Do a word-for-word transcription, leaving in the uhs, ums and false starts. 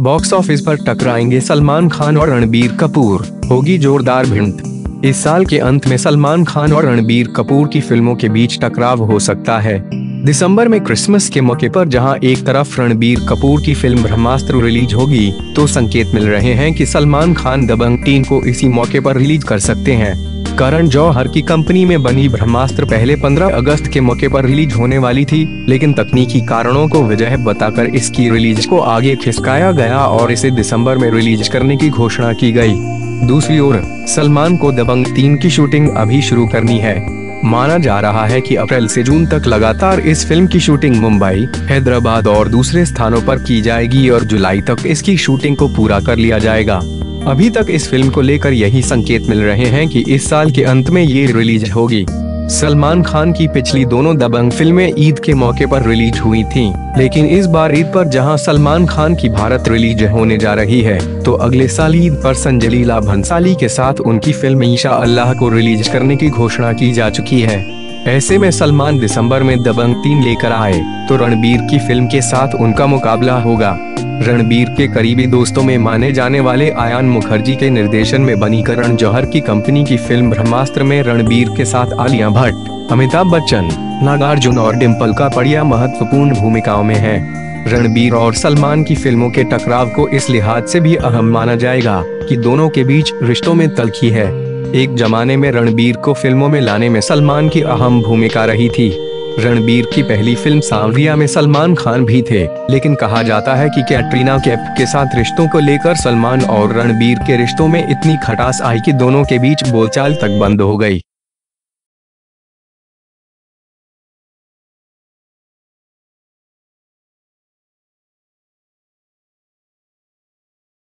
Box office पर टकराएंगे सलमान खान और रणबीर कपूर, होगी जोरदार भिड़ंत। इस साल के अंत में सलमान खान और रणबीर कपूर की फिल्मों के बीच टकराव हो सकता है। दिसंबर में क्रिसमस के मौके पर जहां एक तरफ रणबीर कपूर की फिल्म ब्रह्मास्त्र रिलीज होगी, तो संकेत मिल रहे हैं कि सलमान खान दबंग तीन को इसी मौके पर रिलीज कर सकते हैं। करण जौहर की कंपनी में बनी ब्रह्मास्त्र पहले पंद्रह अगस्त के मौके पर रिलीज होने वाली थी, लेकिन तकनीकी कारणों को वजह बताकर इसकी रिलीज को आगे खिसकाया गया और इसे दिसंबर में रिलीज करने की घोषणा की गई। दूसरी ओर सलमान को दबंग तीन की शूटिंग अभी शुरू करनी है। माना जा रहा है कि अप्रैल से जून तक लगातार इस फिल्म की शूटिंग मुंबई, हैदराबाद और दूसरे स्थानों पर की जाएगी और जुलाई तक इसकी शूटिंग को पूरा कर लिया जाएगा। अभी तक इस फिल्म को लेकर यही संकेत मिल रहे हैं कि इस साल के अंत में ये रिलीज होगी। सलमान खान की पिछली दोनों दबंग फिल्में ईद के मौके पर रिलीज हुई थीं, लेकिन इस बार ईद पर जहां सलमान खान की भारत रिलीज होने जा रही है, तो अगले साल ईद पर संजय लीला भंसाली के साथ उनकी फिल्म इंशा अल्लाह को रिलीज करने की घोषणा की जा चुकी है। ऐसे में सलमान दिसंबर में दबंग तीन लेकर आए तो रणबीर की फिल्म के साथ उनका मुकाबला होगा। रणबीर के करीबी दोस्तों में माने जाने वाले आयान मुखर्जी के निर्देशन में बनी करण जौहर की कंपनी की फिल्म ब्रह्मास्त्र में रणबीर के साथ आलिया भट्ट, अमिताभ बच्चन, नागार्जुन और डिम्पल कापड़िया महत्वपूर्ण भूमिकाओं में है। रणबीर और सलमान की फिल्मों के टकराव को इस लिहाज से भी अहम माना जाएगा कि दोनों के बीच रिश्तों में तल्खी है। एक जमाने में रणबीर को फिल्मों में लाने में सलमान की अहम भूमिका रही थी। रणबीर की पहली फिल्म सांवरिया में सलमान खान भी थे, लेकिन कहा जाता है कि कैटरीना कैफ के साथ रिश्तों को लेकर सलमान और रणबीर के रिश्तों में इतनी खटास आई कि दोनों के बीच बोलचाल तक बंद हो गई।